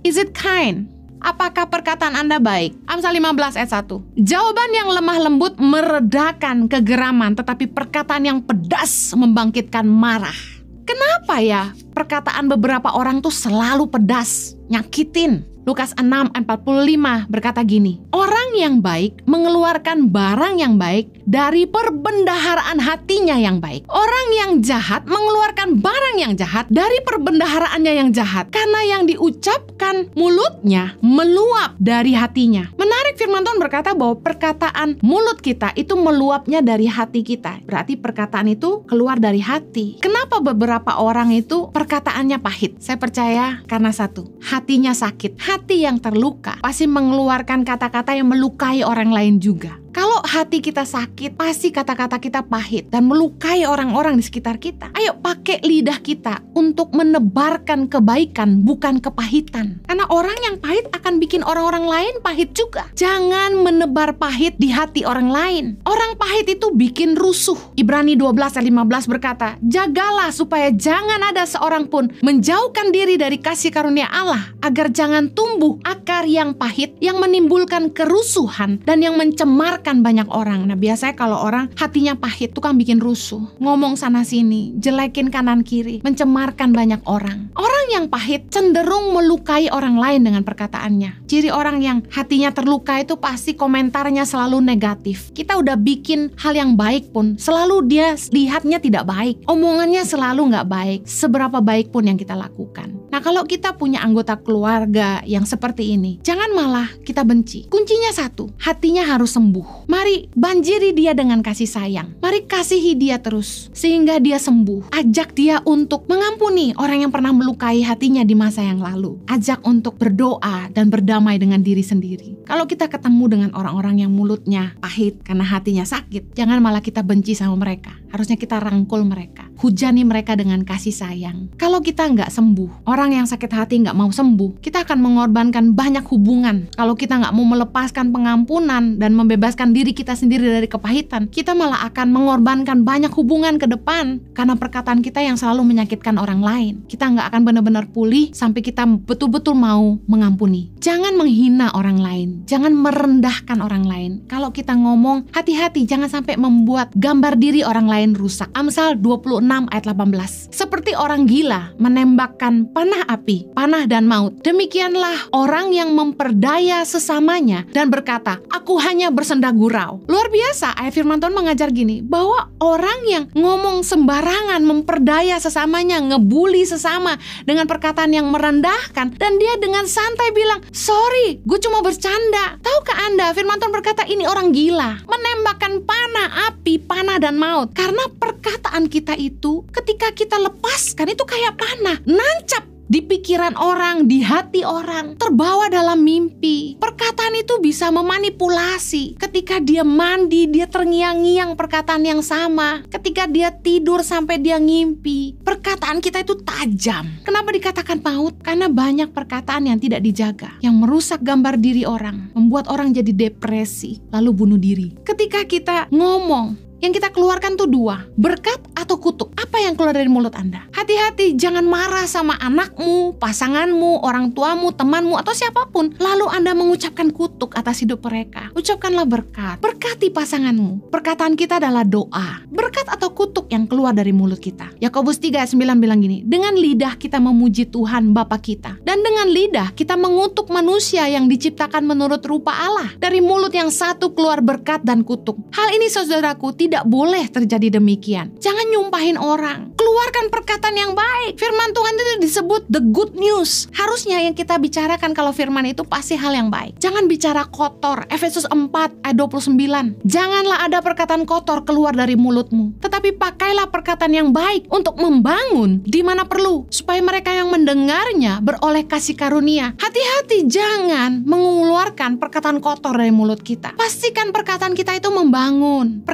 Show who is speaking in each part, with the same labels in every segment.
Speaker 1: Is it kind? Apakah perkataan Anda baik? Amsal 15 ayat 1. Jawaban yang lemah lembut meredakan kegeraman, tetapi perkataan yang pedas membangkitkan marah. Kenapa ya perkataan beberapa orang tuh selalu pedas, nyakitin? Lukas 6 ayat 45 berkata gini, orang yang baik mengeluarkan barang yang baik dari perbendaharaan hatinya yang baik. Orang yang jahat mengeluarkan barang yang jahat dari perbendaharaannya yang jahat. Karena yang diucapkan mulutnya meluap dari hatinya. Menarik, firman Tuhan berkata bahwa perkataan mulut kita itu meluapnya dari hati kita. Berarti perkataan itu keluar dari hati. Kenapa beberapa orang itu perkataannya pahit? Saya percaya karena satu, hatinya sakit. Hati yang terluka pasti mengeluarkan kata-kata yang melukai orang lain juga. Kalau hati kita sakit, pasti kata-kata kita pahit dan melukai orang-orang di sekitar kita. Ayo pakai lidah kita untuk menebarkan kebaikan, bukan kepahitan. Karena orang yang pahit akan bikin orang-orang lain pahit juga. Jangan menebar pahit di hati orang lain. Orang pahit itu bikin rusuh. Ibrani 12 ayat 15 berkata, jagalah supaya jangan ada seorang pun menjauhkan diri dari kasih karunia Allah, agar jangan tumbuh akar yang pahit yang menimbulkan kerusuhan dan yang mencemarkan banyak orang. Nah, biasanya kalau orang hatinya pahit tuh kan bikin rusuh, ngomong sana sini, jelekin kanan kiri, mencemarkan banyak orang. Orang yang pahit cenderung melukai orang lain dengan perkataannya. Ciri orang yang hatinya terluka itu pasti komentarnya selalu negatif. Kita udah bikin hal yang baik pun selalu dia lihatnya tidak baik, omongannya selalu nggak baik, seberapa baik pun yang kita lakukan. Nah, kalau kita punya anggota keluarga yang seperti ini, jangan malah kita benci. Kuncinya satu, hatinya harus sembuh. Mari banjiri dia dengan kasih sayang. Mari kasihi dia terus sehingga dia sembuh. Ajak dia untuk mengampuni orang yang pernah melukai hatinya di masa yang lalu. Ajak untuk berdoa dan berdamai dengan diri sendiri. Kalau kita ketemu dengan orang-orang yang mulutnya pahit karena hatinya sakit, jangan malah kita benci sama mereka. Harusnya kita rangkul mereka, hujani mereka dengan kasih sayang. Kalau kita nggak sembuh, orang yang sakit hati nggak mau sembuh, kita akan mengorbankan banyak hubungan. Kalau kita nggak mau melepaskan pengampunan dan membebaskan diri kita sendiri dari kepahitan, kita malah akan mengorbankan banyak hubungan ke depan karena perkataan kita yang selalu menyakitkan orang lain. Kita nggak akan benar-benar pulih sampai kita betul-betul mau mengampuni. Jangan menghina orang lain, jangan merendahkan orang lain. Kalau kita ngomong, hati-hati jangan sampai membuat gambar diri orang lain rusak. Amsal 26 ayat 18. Seperti orang gila menembakkan panah api, panah dan maut, demikianlah orang yang memperdaya sesamanya dan berkata, aku hanya bersenda gurau. Luar biasa, ayat firman Tuhan mengajar gini, bahwa orang yang ngomong sembarangan, memperdaya sesamanya, ngebully sesama dengan perkataan yang merendahkan, dan dia dengan santai bilang, sorry, gue cuma bercanda. Tahukah Anda, firman Tuhan berkata ini orang gila, menembakkan panah api, panah dan maut. Karena perkataan kita itu ketika kita lepaskan itu kayak panah, nancap di pikiran orang, di hati orang, terbawa dalam mimpi. Perkataan itu bisa memanipulasi. Ketika dia mandi, dia terngiang-ngiang perkataan yang sama. Ketika dia tidur sampai dia ngimpi. Perkataan kita itu tajam. Kenapa dikatakan maut? Karena banyak perkataan yang tidak dijaga, yang merusak gambar diri orang, membuat orang jadi depresi, lalu bunuh diri. Ketika kita ngomong, yang kita keluarkan tuh dua, berkat atau kutuk. Apa yang keluar dari mulut Anda? Hati-hati, jangan marah sama anakmu, pasanganmu, orang tuamu, temanmu, atau siapapun. Lalu Anda mengucapkan kutuk atas hidup mereka. Ucapkanlah berkat. Berkati pasanganmu. Perkataan kita adalah doa. Berkat atau kutuk yang keluar dari mulut kita. Yakobus 3 ayat 9 bilang gini, dengan lidah kita memuji Tuhan Bapa kita, dan dengan lidah kita mengutuk manusia yang diciptakan menurut rupa Allah. Dari mulut yang satu keluar berkat dan kutuk. Hal ini saudaraku tidak boleh terjadi demikian. Jangan nyumpahin orang. Keluarkan perkataan yang baik. Firman Tuhan itu disebut the good news. Harusnya yang kita bicarakan kalau firman itu pasti hal yang baik. Jangan bicara kotor. Efesus 4 ayat 29. Janganlah ada perkataan kotor keluar dari mulutmu, tetapi pakailah perkataan yang baik untuk membangun di mana perlu, supaya mereka yang mendengarnya beroleh kasih karunia. Hati-hati, jangan mengeluarkan perkataan kotor dari mulut kita. Pastikan perkataan kita itu membangun. Perkataan kita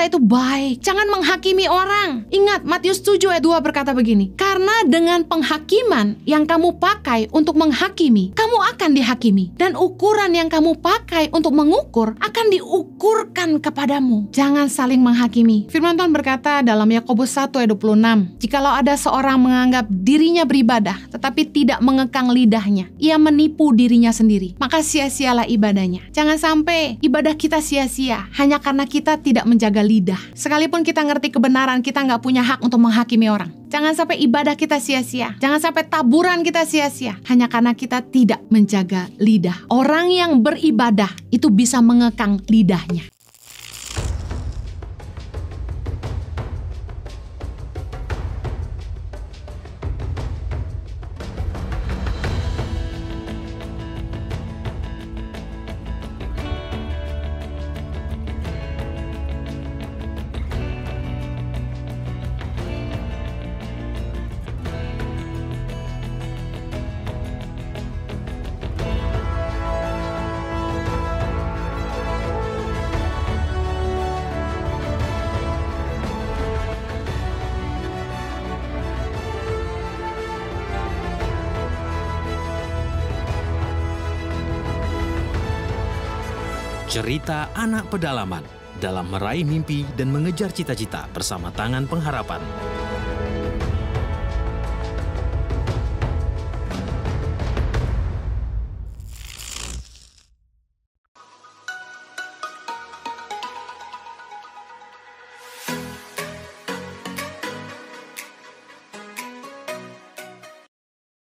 Speaker 1: kata-kata itu baik. Jangan menghakimi orang. Ingat, Matius 7 ayat 2 berkata begini, karena dengan penghakiman yang kamu pakai untuk menghakimi, kamu akan dihakimi. Dan ukuran yang kamu pakai untuk mengukur akan diukurkan kepadamu. Jangan saling menghakimi. Firman Tuhan berkata dalam Yakobus 1 ayat 26, jikalau ada seorang menganggap dirinya beribadah, tetapi tidak mengekang lidahnya, ia menipu dirinya sendiri. Maka sia-sialah ibadahnya. Jangan sampai ibadah kita sia-sia hanya karena kita tidak menjaga lidah. Sekalipun kita ngerti kebenaran, kita nggak punya hak untuk menghakimi orang. Jangan sampai ibadah kita sia-sia. Jangan sampai taburan kita sia-sia hanya karena kita tidak menjaga lidah. Orang yang beribadah itu bisa mengekang lidahnya.
Speaker 2: Cerita anak pedalaman dalam meraih mimpi dan mengejar cita-cita bersama Tangan Pengharapan.